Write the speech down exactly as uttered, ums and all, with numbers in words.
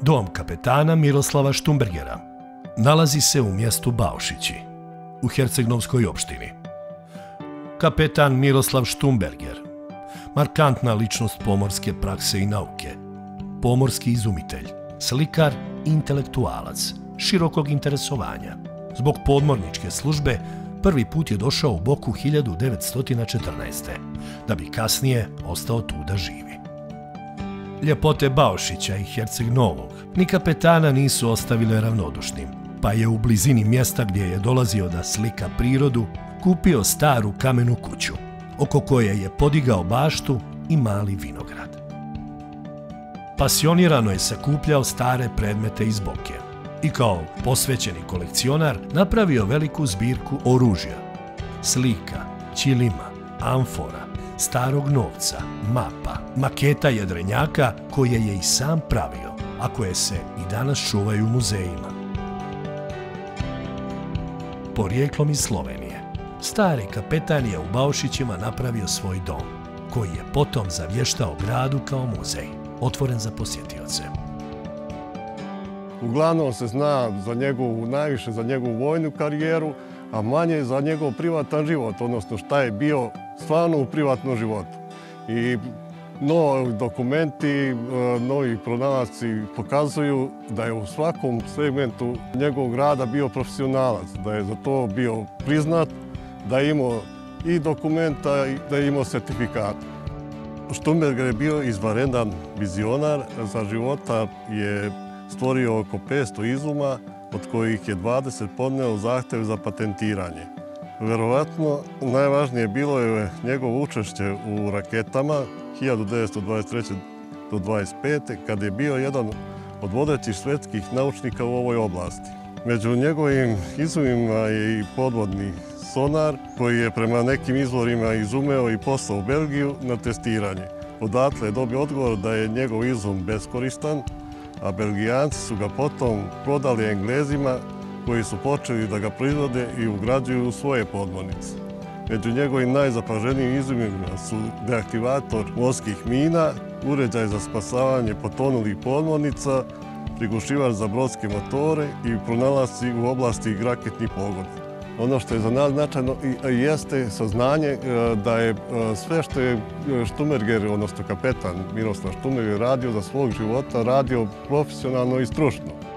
Dom kapetana Miroslava Štumbergera nalazi se u mjestu Baošići, u Hercegnovskoj opštini. Kapetan Miroslav Štumberger, markantna ličnost pomorske prakse i nauke, pomorski izumitelj, slikar i intelektualac širokog interesovanja. Zbog podmorničke službe prvi put je došao u Boku hiljadu devetsto četrnaeste. da bi kasnije ostao tu da živi. Ljepote Baošića i Herceg Novog ni kapetana nisu ostavile ravnodušnim, pa je u blizini mjesta gdje je dolazio da slika prirodu kupio staru kamenu kuću, oko koje je podigao baštu i mali vinograd. Pasionirano je sakupljao stare predmete iz Boke i kao posvećeni kolekcionar napravio veliku zbirku oružja, slika, ćilima, amfora, starog novca, mapa, maketa jedrenjaka koje je i sam pravio, a koje se i danas čuvaju u muzejima. Porijeklom iz Slovenije, stari kapetan je u Baošićima napravio svoj dom, koji je potom zavještao gradu kao muzej, otvoren za posjetioce. Uglavnom se zna za njegovu, najviše za njegovu vojnu karijeru, a manje za njegov privatan život, odnosno šta je bio stvarno u privatnom životu. I novi dokumenti, novi pronalasci pokazuju da je u svakom segmentu njegovog rada bio profesionalac, da je za to bio priznat, da je imao i dokumenta i da je imao sertifikat. Štumberger je bio izvanredan vizionar, za života je stvorio oko petsto izuma, od kojih je dvadeset podneo zahtev za patentiranje. Verovatno najvažnije bilo je njegovo učešće u raketama hiljadu devetsto dvadeset treće do dvadeset pete. kad je bio jedan od vodećih svetskih naučnika u ovoj oblasti. Među njegovim izumima je i podvodni sonar koji je prema nekim izvorima izumeo i poslao u Belgiju na testiranje. Odatle je dobio odgovor da je njegov izum beskoristan, a Belgijanci su ga potom prodali Englezima koji su počeli da ga proizvode i ugrađuju u svoje podmornice. Među njegovim najzapaženijim izumima su deaktivator morskih mina, uređaj za spasavanje potonulih podmornica, prigušivač za brodske motore i pronalasci u oblasti raketnih pogona. Ono što je za nas značajno jeste saznanje da je sve što je Štumberger, odnosno kapetan Miroslav Štumberger, radio za svog života, radio profesionalno i stručno.